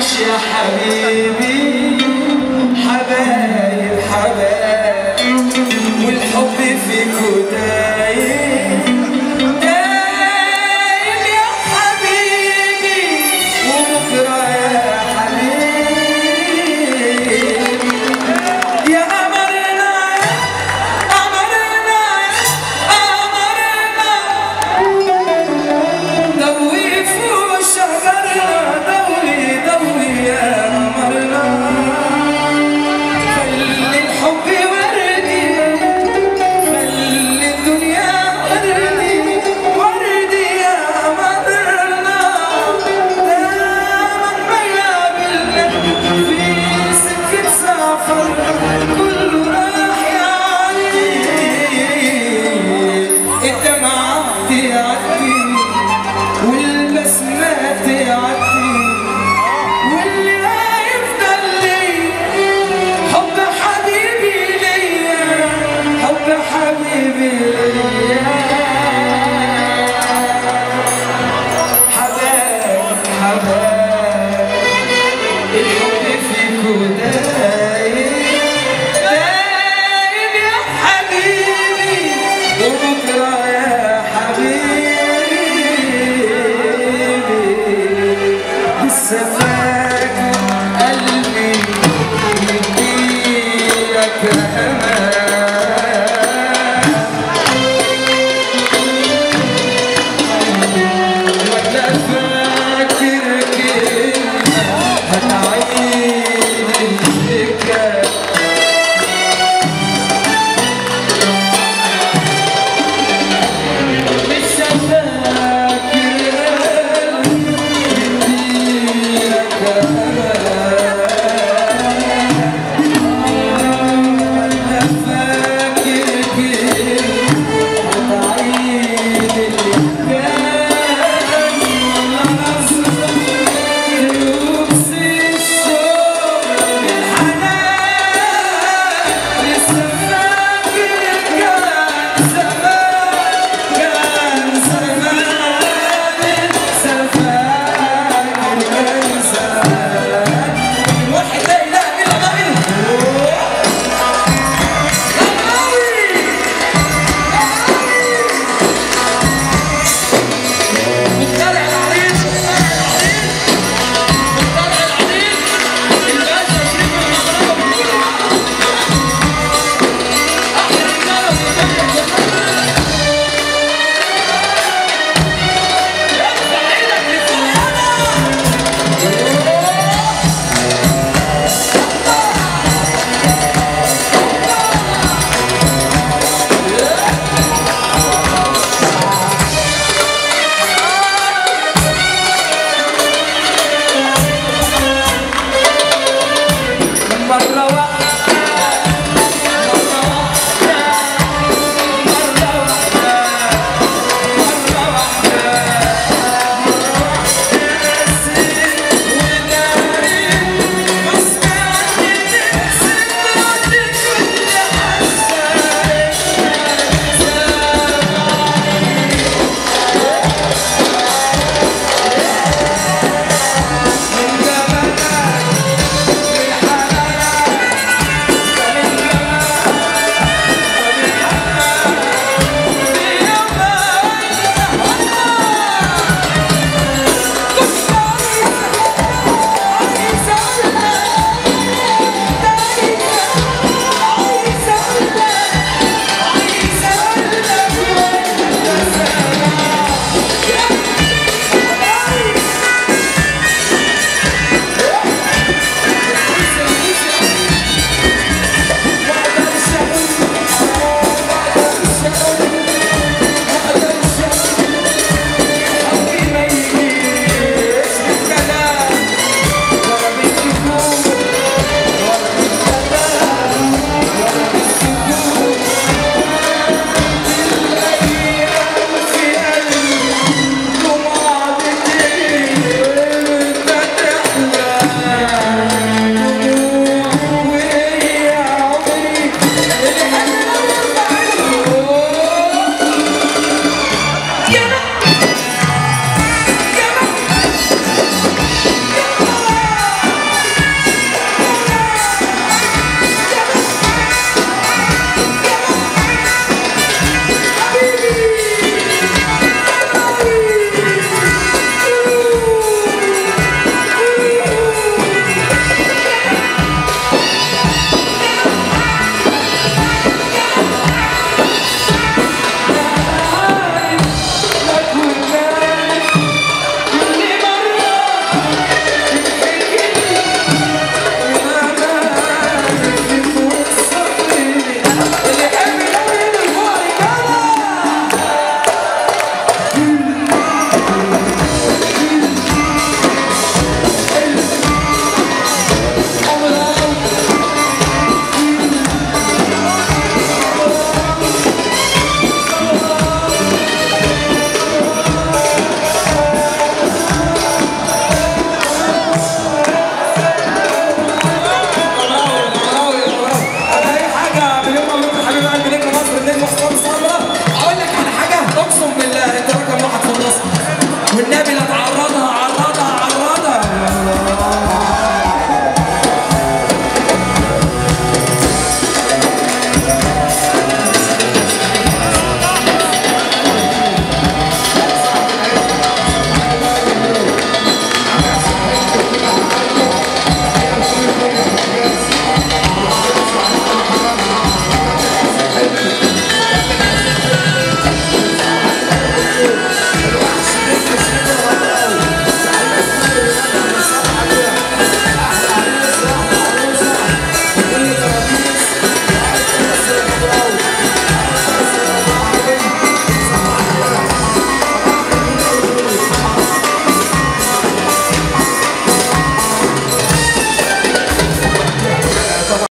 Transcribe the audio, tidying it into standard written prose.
يا حبيبي حبايب حبايب والحب فيكو دايم دايم يا حبيبي وبكرة يا حبيبي يا قمرنا قمرنا قمرنا ضوي فوق شجرنا ضوي ضوي يا قمرنا خلي الحب وردي خلي الدنيا وردي وردي يا قمرنا دايما ما يقابلنا في سكة سفر كله راح يعدي الدمعة تعدي والبسمة تعدي واللي هيفضل لي حب حبيبي ليا حب حبيبي ليا حبايب حبايب الحب فيكو دايم دايم يا حبيبي وبكرة يا حبيبي لسه فاكر قلبي يديلك أمان ولا فاكر كلمة هتعيد الذكرى لسه فاكر قلبي يديلك أمان